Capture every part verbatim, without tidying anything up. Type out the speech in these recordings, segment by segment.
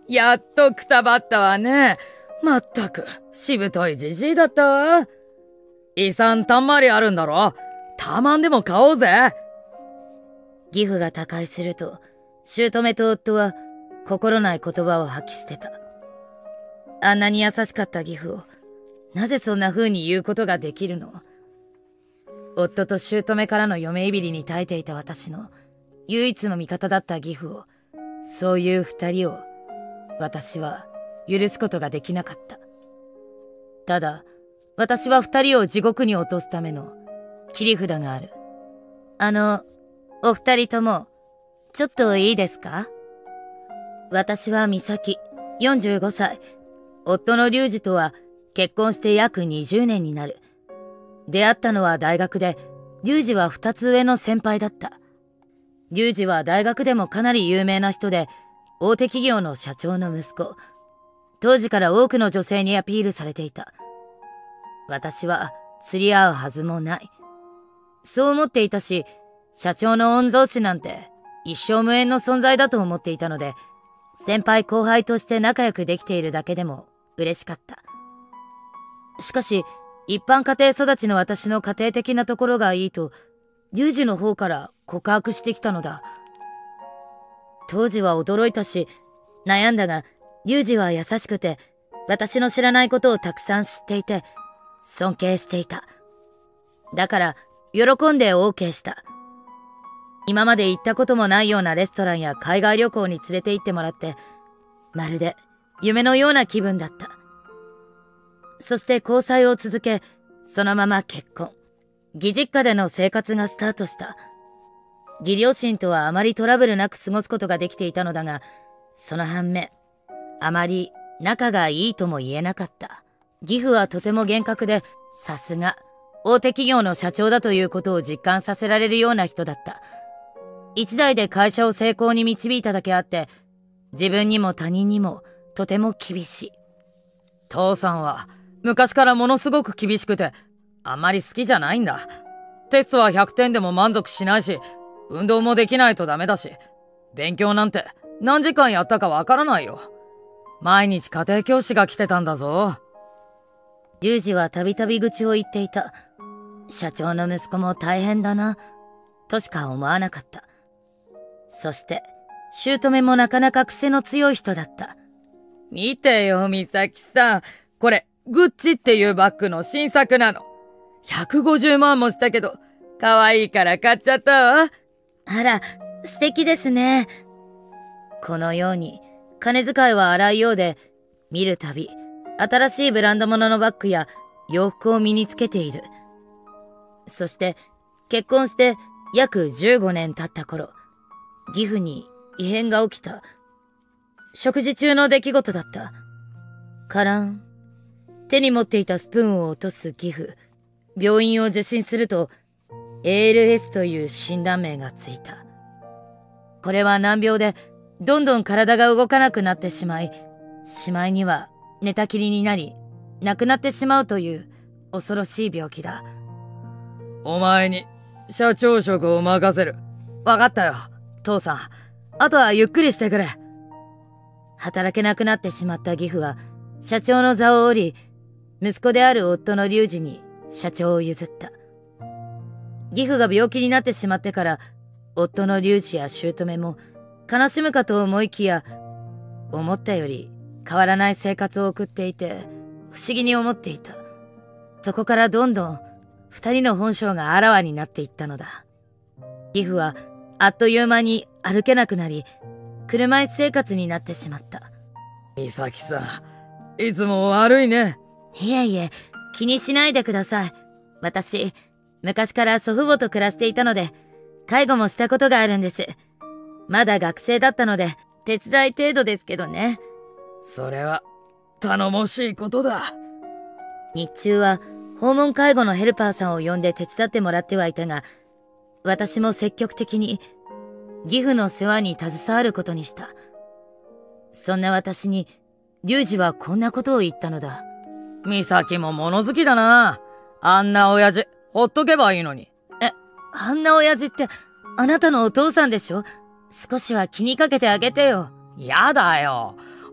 やっとくたばったわね。まったく、しぶといじじいだったわ。遺産たんまりあるんだろ。たまんでも買おうぜ。 義父が他界すると、姑と夫は心ない言葉を吐き捨てた。あんなに優しかった義父を、なぜそんな風に言うことができるの？夫と姑からの嫁いびりに耐えていた私の唯一の味方だった義父を、そういう二人を私は許すことができなかった。ただ、私は二人を地獄に落とすための切り札がある。あの、お二人とも、ちょっといいですか？私は美咲、よんじゅうごさい。夫の隆二とは結婚して約にじゅうねんになる。出会ったのは大学で、隆二は二つ上の先輩だった。隆二は大学でもかなり有名な人で、大手企業の社長の息子。当時から多くの女性にアピールされていた。私は釣り合うはずもない。そう思っていたし、社長の御曹司なんて一生無縁の存在だと思っていたので、先輩後輩として仲良くできているだけでも嬉しかった。しかし、一般家庭育ちの私の家庭的なところがいいと、隆二の方から告白してきたのだ。当時は驚いたし、悩んだが、隆二は優しくて、私の知らないことをたくさん知っていて、尊敬していた。だから、喜んで オーケー した。今まで行ったこともないようなレストランや海外旅行に連れて行ってもらって、まるで夢のような気分だった。そして交際を続け、そのまま結婚。義実家での生活がスタートした。義両親とはあまりトラブルなく過ごすことができていたのだが、その反面、あまり仲がいいとも言えなかった。義父はとても厳格で、さすが、大手企業の社長だということを実感させられるような人だった。一代で会社を成功に導いただけあって、自分にも他人にもとても厳しい。 父さんは昔からものすごく厳しくて、あんまり好きじゃないんだ。テストはひゃくてんでも満足しないし、運動もできないとダメだし、勉強なんて何時間やったかわからないよ。毎日家庭教師が来てたんだぞ。 隆二はたびたび愚痴を言っていた。社長の息子も大変だな、としか思わなかった。そして、姑もなかなか癖の強い人だった。 見てよ、美咲さん。これ、グッチっていうバッグの新作なの。ひゃくごじゅうまんもしたけど、可愛いから買っちゃったわ。 あら、素敵ですね。このように、金遣いは荒いようで、見るたび、新しいブランド物のバッグや洋服を身につけている。そして、結婚して約じゅうごねん経った頃、義父に異変が起きた。食事中の出来事だった。カラン。手に持っていたスプーンを落とす義父。病院を受診すると、エーエルエス という診断名がついた。これは難病で、どんどん体が動かなくなってしまい、しまいには寝たきりになり、亡くなってしまうという恐ろしい病気だ。 お前に社長職を任せる。わかったよ、父さん。あとはゆっくりしてくれ。 働けなくなってしまった義父は、社長の座を降り、息子である夫の隆二に社長を譲った。義父が病気になってしまってから、夫の隆二や姑も悲しむかと思いきや、思ったより変わらない生活を送っていて、不思議に思っていた。そこからどんどん二人の本性があらわになっていったのだ。義父はあっという間に歩けなくなり、車椅子生活になってしまった。 美咲さん、いつも悪いね。 いえいえ、気にしないでください。私、昔から祖父母と暮らしていたので、介護もしたことがあるんです。まだ学生だったので、手伝い程度ですけどね。 それは、頼もしいことだ。 日中は、訪問介護のヘルパーさんを呼んで手伝ってもらってはいたが、私も積極的に、義父の世話に携わることにした。そんな私に、隆二はこんなことを言ったのだ。 美咲も物好きだな。あんな親父、ほっとけばいいのに。 え、あんな親父って、あなたのお父さんでしょ？少しは気にかけてあげてよ。 やだよ。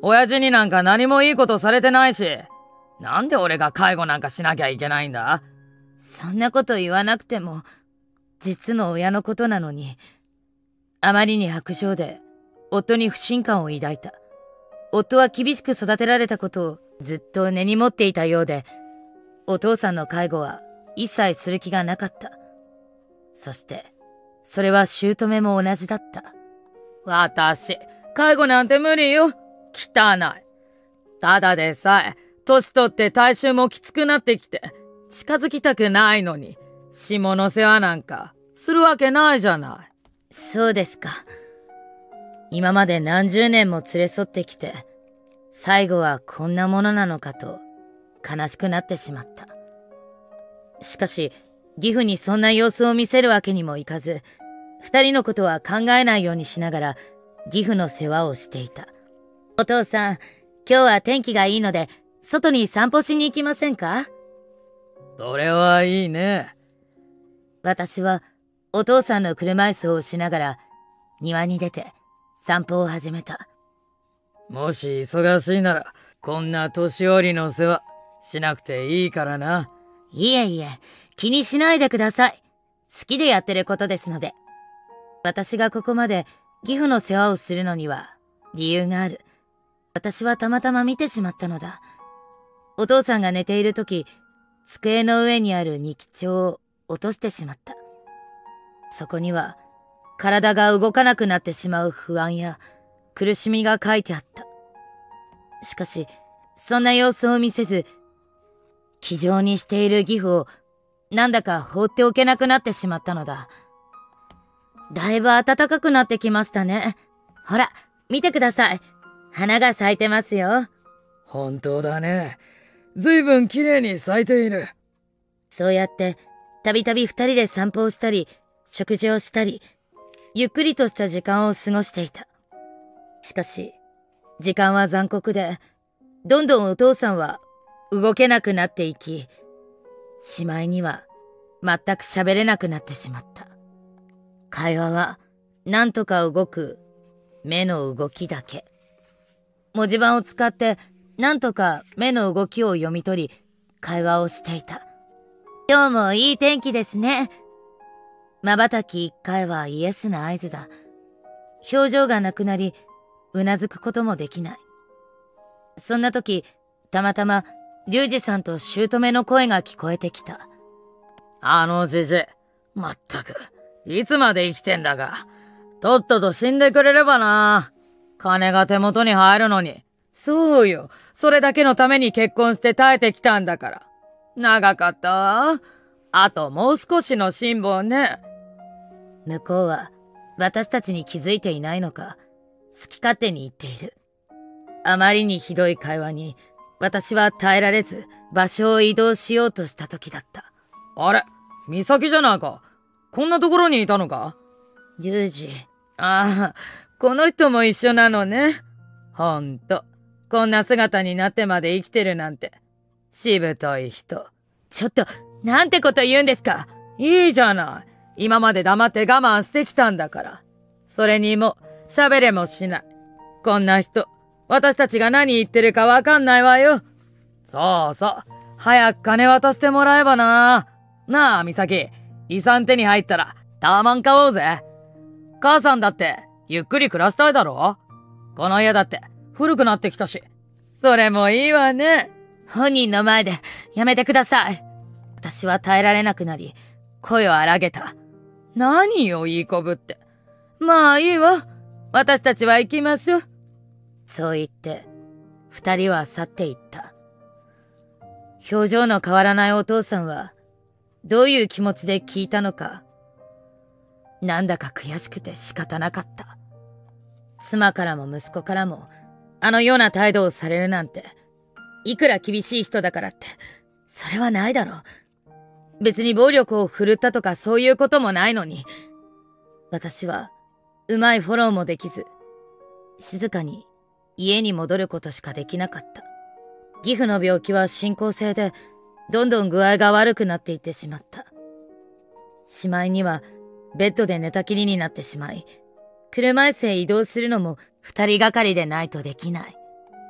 親父になんか何もいいことされてないし、なんで俺が介護なんかしなきゃいけないんだ？ そんなこと言わなくても、実の親のことなのに。あまりに薄情で、夫に不信感を抱いた。夫は厳しく育てられたことをずっと根に持っていたようで、お父さんの介護は一切する気がなかった。そして、それは姑も同じだった。 私、介護なんて無理よ。汚い。ただでさえ、年取って体臭もきつくなってきて、近づきたくないのに、下の世話なんか、するわけないじゃない。 そうですか。今まで何十年も連れ添ってきて、最後はこんなものなのかと、悲しくなってしまった。しかし、義父にそんな様子を見せるわけにもいかず、二人のことは考えないようにしながら、義父の世話をしていた。お父さん、今日は天気がいいので、外に散歩しに行きませんか？ それはいいね。 私は、お父さんの車椅子を押しながら、庭に出て散歩を始めた。 もし忙しいなら、こんな年寄りの世話しなくていいからな。 いえいえ、気にしないでください。好きでやってることですので。私がここまで義父の世話をするのには理由がある。私はたまたま見てしまったのだ。お父さんが寝ている時、机の上にある日記帳を落としてしまった。そこには、体が動かなくなってしまう不安や苦しみが書いてあった。しかし、そんな様子を見せず、気丈にしている義父をなんだか放っておけなくなってしまったのだ。だいぶ暖かくなってきましたね。ほら、見てください。花が咲いてますよ。 本当だね。ずいぶん綺麗に咲いている。 そうやって、たびたび二人で散歩をしたり、食事をしたり、ゆっくりとした時間を過ごしていた。しかし、時間は残酷で、どんどんお父さんは動けなくなっていき、しまいには全く喋れなくなってしまった。会話はなんとか動く目の動きだけ。文字盤を使ってなんとか目の動きを読み取り、会話をしていた。今日もいい天気ですね。瞬き一回はイエスな合図だ。表情がなくなり、うなずくこともできない。そんな時、たまたま、リュウジさんと姑の声が聞こえてきた。 あのじじい、まったく、いつまで生きてんだか。とっとと死んでくれればな。金が手元に入るのに。そうよ、それだけのために結婚して耐えてきたんだから。長かったわ。あともう少しの辛抱ね。 向こうは、私たちに気づいていないのか、好き勝手に言っている。あまりにひどい会話に、私は耐えられず、場所を移動しようとした時だった。 あれ、美咲じゃないか。こんなところにいたのか？ リュウジ。 ああ、この人も一緒なのね。ほんと、こんな姿になってまで生きてるなんて、しぶとい人。 ちょっと、なんてこと言うんですか？ いいじゃない。今まで黙って我慢してきたんだから。それにも、喋れもしない。こんな人、私たちが何言ってるかわかんないわよ。そうそう。早く金渡してもらえばな。なあ、美咲。遺産手に入ったら、タワマン買おうぜ。母さんだって、ゆっくり暮らしたいだろ？この家だって、古くなってきたし。それもいいわね。 本人の前で、やめてください。私は耐えられなくなり、声を荒げた。 何よ、いい子ぶって。まあいいわ。私たちは行きましょう。 そう言って、二人は去っていった。表情の変わらないお父さんは、どういう気持ちで聞いたのか、なんだか悔しくて仕方なかった。妻からも息子からも、あのような態度をされるなんて、いくら厳しい人だからって、それはないだろう。別に暴力を振るったとかそういうこともないのに、私は、うまいフォローもできず、静かに家に戻ることしかできなかった。義父の病気は進行性で、どんどん具合が悪くなっていってしまった。しまいには、ベッドで寝たきりになってしまい、車椅子へ移動するのも二人がかりでないとできない。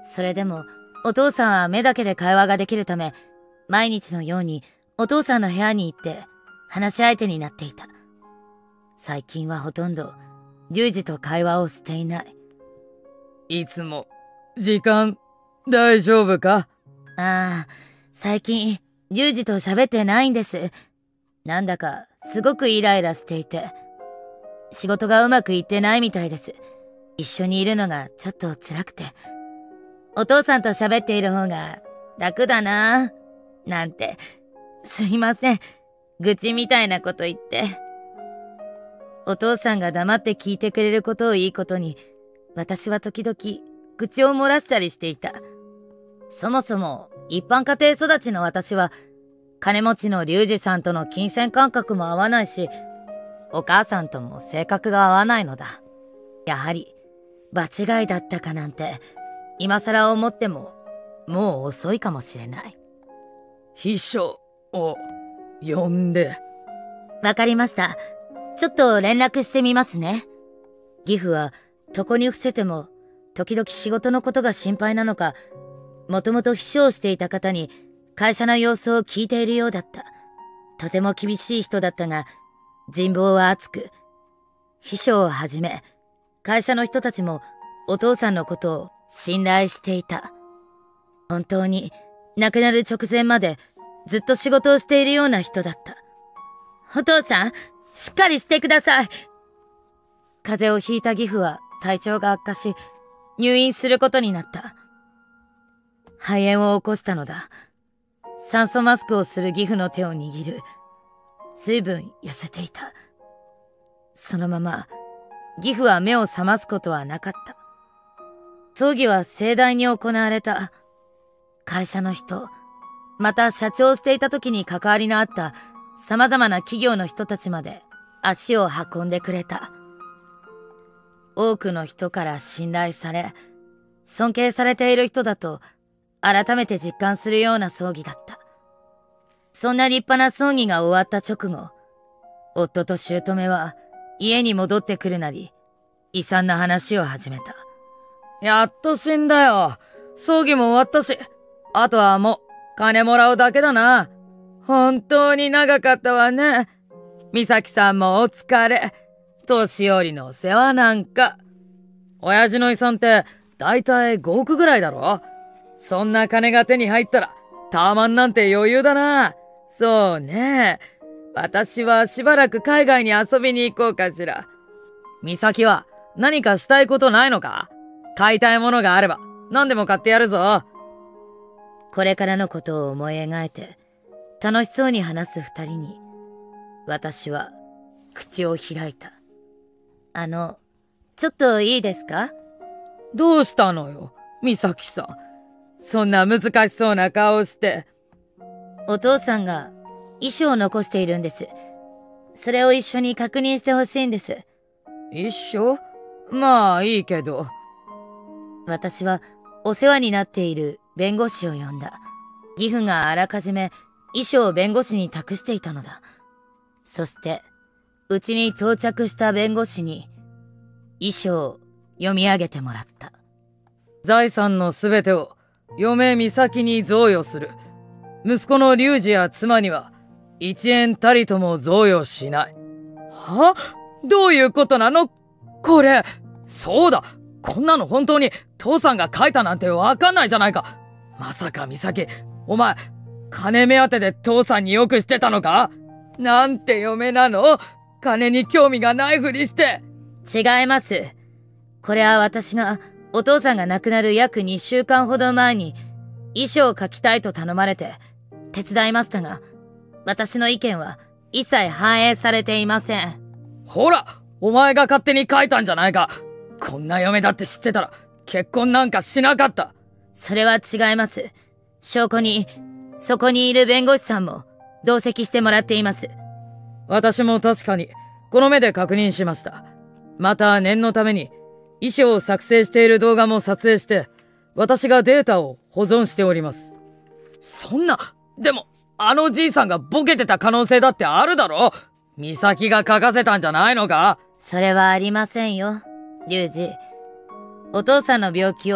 それでもお父さんは目だけで会話ができるため、毎日のようにお父さんの部屋に行って話し相手になっていた。最近はほとんどリュウジと会話をしていない。 いつも時間大丈夫か？ ああ、最近リュウジと喋ってないんです。なんだかすごくイライラしていて、仕事がうまくいってないみたいです。一緒にいるのがちょっと辛くて、お父さんと喋っている方が楽だなぁなんて。すいません、愚痴みたいなこと言って。お父さんが黙って聞いてくれることをいいことに、私は時々愚痴を漏らしたりしていた。そもそも一般家庭育ちの私は、金持ちのリュウジさんとの金銭感覚も合わないし、お母さんとも性格が合わないのだ。やはり場違いだったかなんて今更思ってももう遅いかもしれない。 秘書を呼んで。 わかりました。ちょっと連絡してみますね。義父は床に伏せても時々仕事のことが心配なのか、もともと秘書をしていた方に会社の様子を聞いているようだった。とても厳しい人だったが、人望は厚く、秘書をはじめ会社の人たちもお父さんのことを信頼していた。本当に亡くなる直前までずっと仕事をしているような人だった。お父さん、しっかりしてください。風邪をひいた義父は体調が悪化し、入院することになった。肺炎を起こしたのだ。酸素マスクをする義父の手を握る。随分痩せていた。そのまま義父は目を覚ますことはなかった。葬儀は盛大に行われた。会社の人、また社長をしていた時に関わりのあった様々な企業の人たちまで足を運んでくれた。多くの人から信頼され、尊敬されている人だと改めて実感するような葬儀だった。そんな立派な葬儀が終わった直後、夫と姑は家に戻ってくるなり、遺産の話を始めた。 やっと死んだよ。葬儀も終わったし、あとはもう金もらうだけだな。本当に長かったわね。美咲さんもお疲れ。年寄りの世話なんか。親父の遺産ってだいたいごおくぐらいだろ。そんな金が手に入ったらタワマンなんて余裕だな。そうね。私はしばらく海外に遊びに行こうかしら。美咲は何かしたいことないのか？買いたいものがあれば何でも買ってやるぞ。 これからのことを思い描いて楽しそうに話す二人に、私は口を開いた。あの、ちょっといいですか？ どうしたのよ、美咲さん。そんな難しそうな顔して。 お父さんが遺書を残しているんです。それを一緒に確認してほしいんです。 遺書？まあいいけど。 私はお世話になっている弁護士を呼んだ。義父があらかじめ遺書を弁護士に託していたのだ。そしてうちに到着した弁護士に遺書を読み上げてもらった。 財産のすべてを嫁美咲に贈与する。息子の龍二や妻には一円たりとも贈与しない。は？どういうことなのこれ。そうだ、こんなの本当に父さんが書いたなんてわかんないじゃないか。まさか美咲、お前金目当てで父さんによくしてたのか？なんて嫁なの？金に興味がないふりして。 違います。これは私がお父さんが亡くなる約にしゅうかんほど前に遺書を書きたいと頼まれて手伝いましたが、私の意見は一切反映されていません。 ほら、お前が勝手に書いたんじゃないか。こんな嫁だって知ってたら結婚なんかしなかった。 それは違います。証拠にそこにいる弁護士さんも同席してもらっています。 私も確かにこの目で確認しました。また念のために遺書を作成している動画も撮影して私がデータを保存しております。そんな、でもあのじいさんがボケてた可能性だってあるだろ。美咲が書かせたんじゃないのか？ それはありませんよ、龍二。お父さんの病気を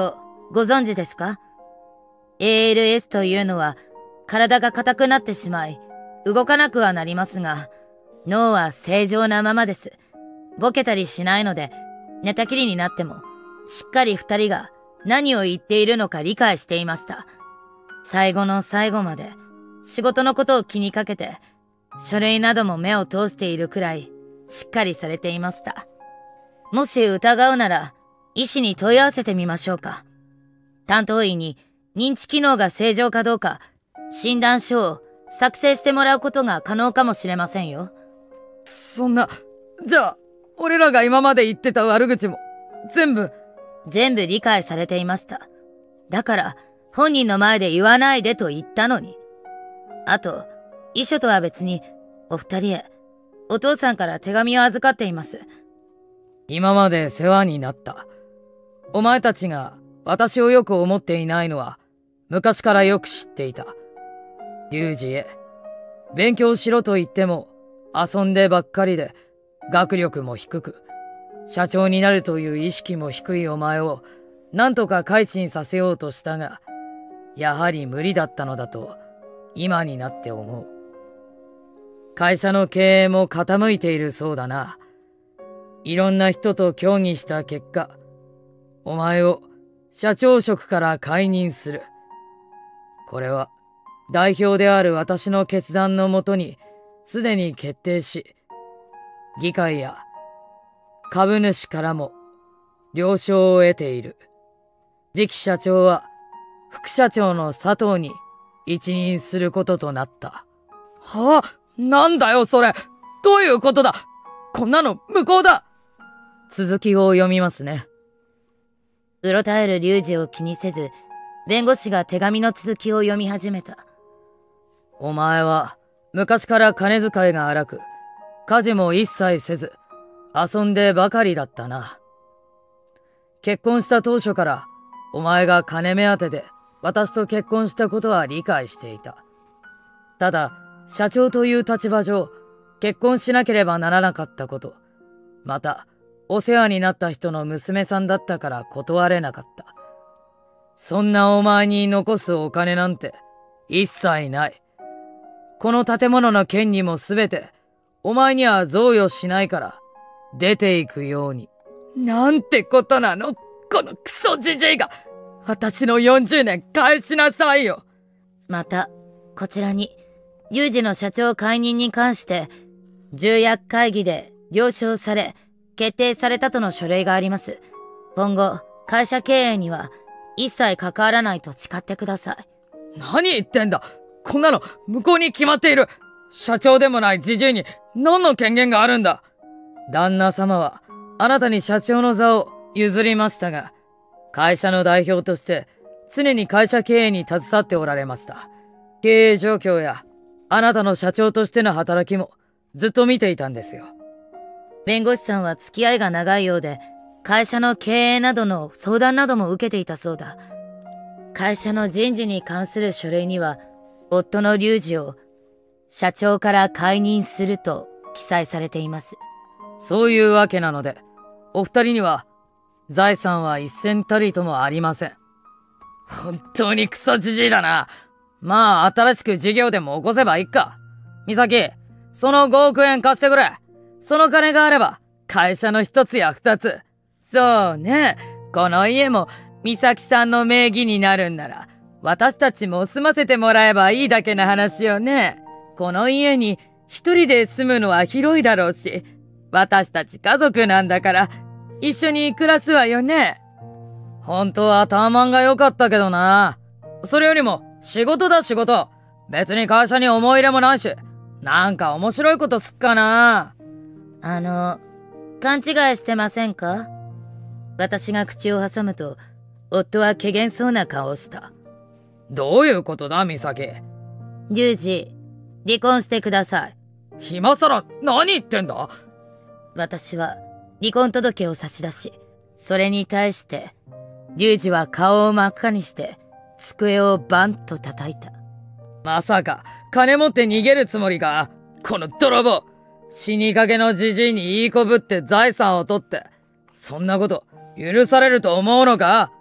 ご存知ですか？ エーエルエス というのは体が硬くなってしまい動かなくはなりますが、脳は正常なままです。ボケたりしないので、寝たきりになってもしっかり二人が何を言っているのか理解していました。最後の最後まで仕事のことを気にかけて、書類なども目を通しているくらいしっかりされていました。もし疑うなら医師に問い合わせてみましょうか。担当医に認知機能が正常かどうか診断書を作成してもらうことが可能かもしれませんよ。 そんな、じゃあ俺らが今まで言ってた悪口も全部全部理解されていました。だから本人の前で言わないでと言ったのに。あと、遺書とは別にお二人へお父さんから手紙を預かっています。 今まで世話になった。お前たちが私をよく思っていないのは昔からよく知っていた。龍二へ、勉強しろと言っても遊んでばっかりで学力も低く、社長になるという意識も低いお前をなんとか改心させようとしたが、やはり無理だったのだと今になって思う。会社の経営も傾いているそうだな。いろんな人と協議した結果、お前を社長職から解任する。これは代表である私の決断のもとにすでに決定し、議会や株主からも了承を得ている。次期社長は副社長の佐藤に一任することとなった。はあ、なんだよそれ。どういうことだ。こんなの無効だ。続きを読みますね。 うろたえる龍二を気にせず、弁護士が手紙の続きを読み始めた。 お前は昔から金遣いが荒く、家事も一切せず、遊んでばかりだったな。結婚した当初から、お前が金目当てで私と結婚したことは理解していた。ただ、社長という立場上、結婚しなければならなかったこと、また、お世話になった人の娘さんだったから断れなかった。そんなお前に残すお金なんて一切ない。この建物の権利もすべてお前には贈与しないから出ていくように。なんてことなの、このクソじじいが。私のよんじゅうねん返しなさいよ。 また、こちらに、龍二の社長解任に関して、重役会議で了承され、決定されたとの書類があります。今後、会社経営には一切関わらないと誓ってください。 何言ってんだ。こんなの無効に決まっている。社長でもないじじいに何の権限があるんだ。旦那様はあなたに社長の座を譲りましたが、会社の代表として常に会社経営に携わっておられました。経営状況やあなたの社長としての働きもずっと見ていたんですよ。 弁護士さんは付き合いが長いようで、会社の経営などの相談なども受けていたそうだ。会社の人事に関する書類には、夫の龍二を社長から解任すると記載されています。 そういうわけなので、お二人には財産は一銭たりともありません。本当にクソじじいだな。まあ新しく事業でも起こせばいいか。美咲、そのごおくえん貸してくれ。その金があれば会社の一つや二つ。そうね、この家も美咲さんの名義になるんなら私たちも住ませてもらえばいいだけの話よね。この家に一人で住むのは広いだろうし、私たち家族なんだから一緒に暮らすわよね。本当はタワマンが良かったけどな。それよりも仕事だ仕事。別に会社に思い入れもないし、なんか面白いことすっかな。 あの、勘違いしてませんか？私が口を挟むと、夫は怪げそうな顔をした。 どういうことだ、美咲。 龍二、離婚してください。 今さら何言ってんだ？ 私は離婚届を差し出し、それに対して、龍二は顔を真っ赤にして、机をバンと叩いた。 まさか、金持って逃げるつもりか？この泥棒！死にかけのじじいにいいこぶって財産を取って、そんなこと許されると思うのか？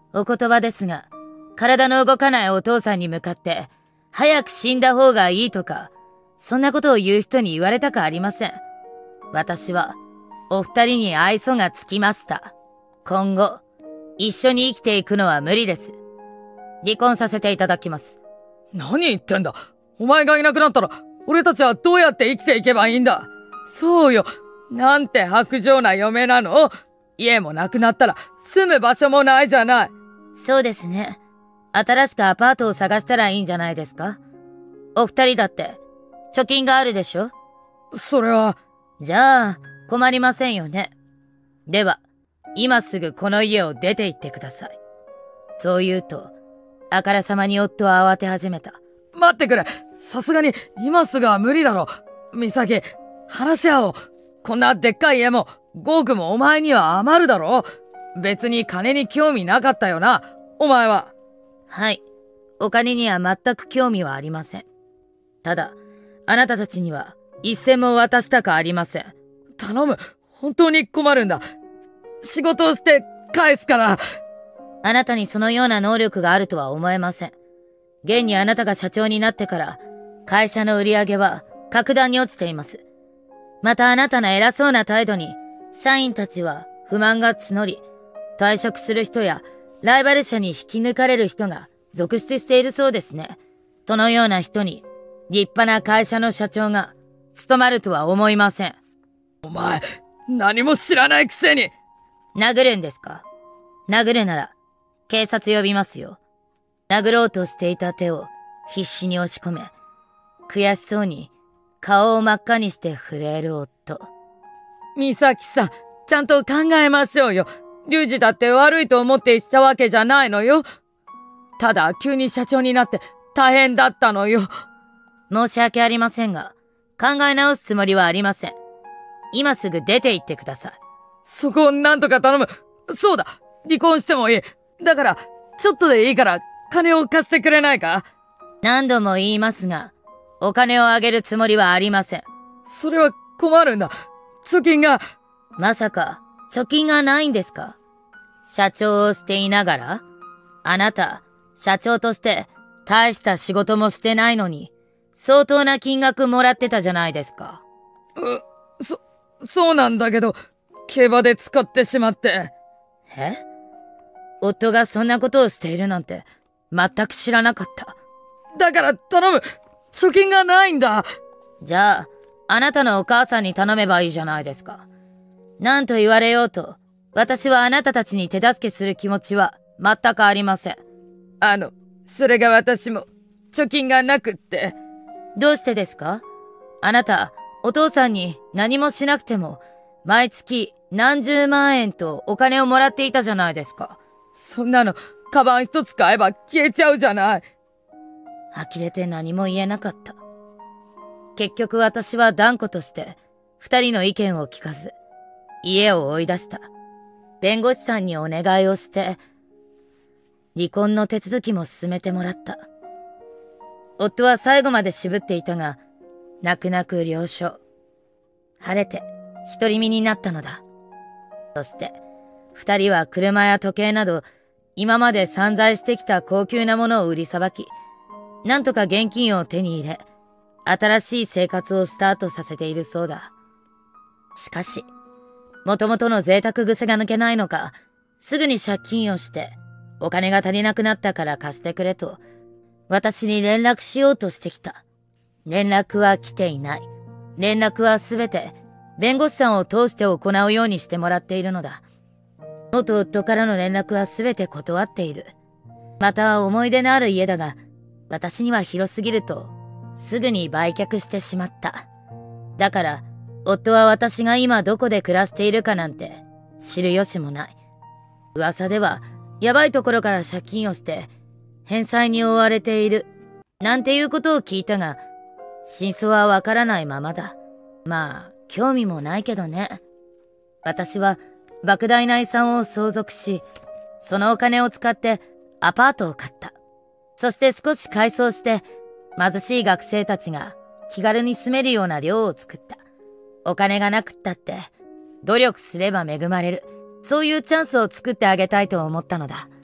お言葉ですが、体の動かないお父さんに向かって、早く死んだ方がいいとか、そんなことを言う人に言われたくありません。私は、お二人に愛想がつきました。今後、一緒に生きていくのは無理です。離婚させていただきます。 何言ってんだ。お前がいなくなったら、俺たちはどうやって生きていけばいいんだ。そうよ。なんて薄情な嫁なの。家もなくなったら住む場所もないじゃない。 そうですね。新しくアパートを探したらいいんじゃないですか。お二人だって貯金があるでしょ。 それは。 じゃあ困りませんよね。では今すぐこの家を出て行ってください。そう言うとあからさまに夫は慌て始めた。 待ってくれ。さすがに今すぐは無理だろ。美咲、話し合おう。こんなでっかい家もごおくもお前には余るだろ。別に金に興味なかったよな、お前は。 はい。お金には全く興味はありません。ただ、あなたたちには一銭も渡したくありません。 頼む。本当に困るんだ。仕事をして返すから。 あなたにそのような能力があるとは思えません。現にあなたが社長になってから、会社の売り上げは格段に落ちています。またあなたの偉そうな態度に、社員たちは不満が募り、退職する人やライバル社に引き抜かれる人が続出しているそうですね。そのような人に立派な会社の社長が務まるとは思いません。 お前、何も知らないくせに。 殴るんですか？殴るなら警察呼びますよ。殴ろうとしていた手を必死に押し込め、悔しそうに顔を真っ赤にして震える夫。 美咲さん、ちゃんと考えましょうよ。リュウジだって悪いと思って言ったわけじゃないのよ。ただ急に社長になって大変だったのよ。 申し訳ありませんが、考え直すつもりはありません。今すぐ出て行ってください。 そこをなんとか頼む。そうだ、離婚してもいい。だから、ちょっとでいいから金を貸してくれないか？ 何度も言いますが、お金をあげるつもりはありません。 それは困るんだ。貯金が。 まさか、貯金がないんですか？社長をしていながら？あなた、社長として大した仕事もしてないのに、相当な金額もらってたじゃないですか。 う、そ、そうなんだけど、競馬で使ってしまって。 え？夫がそんなことをしているなんて、全く知らなかった。 だから頼む。貯金がないんだ。 じゃあ、あなたのお母さんに頼めばいいじゃないですか。何と言われようと、私はあなたたちに手助けする気持ちは全くありません。 あの、それが私も貯金がなくって。 どうしてですか？あなた、お父さんに何もしなくても、毎月何十万円とお金をもらっていたじゃないですか。 そんなの、カバン一つ買えば消えちゃうじゃない。 呆れて何も言えなかった。結局私は断固として二人の意見を聞かず家を追い出した。弁護士さんにお願いをして離婚の手続きも進めてもらった。夫は最後まで渋っていたが泣く泣く了承。晴れて独り身になったのだ。そして二人は車や時計など今まで散財してきた高級なものを売りさばき、なんとか現金を手に入れ新しい生活をスタートさせているそうだ。しかし、もともとの贅沢癖が抜けないのか、すぐに借金をして、お金が足りなくなったから貸してくれと、私に連絡しようとしてきた。連絡は来ていない。連絡はすべて、弁護士さんを通して行うようにしてもらっているのだ。元夫からの連絡はすべて断っている。また思い出のある家だが、私には広すぎると、すぐに売却してしまった。だから、夫は私が今どこで暮らしているかなんて知る由もない。噂では、やばいところから借金をして、返済に追われている、なんていうことを聞いたが、真相はわからないままだ。まあ、興味もないけどね。私は、莫大な遺産を相続し、そのお金を使ってアパートを買った。そして少し改装して、貧しい学生たちが気軽に住めるような寮を作った。お金がなくったって、努力すれば恵まれる。そういうチャンスを作ってあげたいと思ったのだ。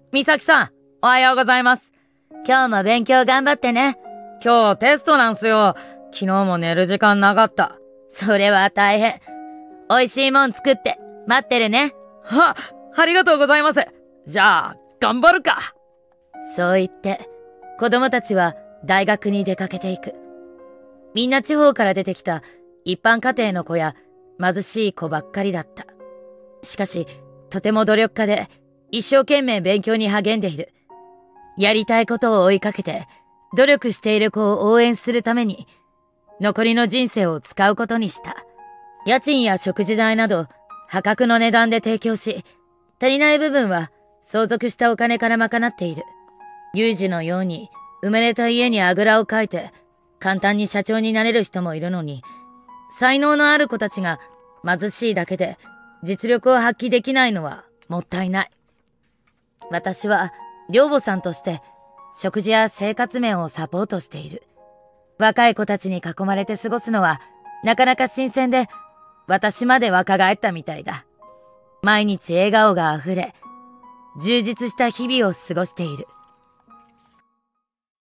美咲さん、おはようございます。 今日も勉強頑張ってね。 今日テストなんすよ。昨日も寝る時間なかった。 それは大変。美味しいもん作って待ってるね。 は、ありがとうございます。じゃあ、頑張るか。 そう言って、子供たちは大学に出かけていく。みんな地方から出てきた一般家庭の子や貧しい子ばっかりだった。しかし、とても努力家で一生懸命勉強に励んでいる。やりたいことを追いかけて、努力している子を応援するために、残りの人生を使うことにした。家賃や食事代など破格の値段で提供し、足りない部分は相続したお金から賄っている。ユージのように生まれた家にあぐらをかいて簡単に社長になれる人もいるのに、才能のある子たちが貧しいだけで実力を発揮できないのはもったいない。私は寮母さんとして食事や生活面をサポートしている。若い子たちに囲まれて過ごすのはなかなか新鮮で、私まで若返ったみたいだ。毎日笑顔があふれ、充実した日々を過ごしている。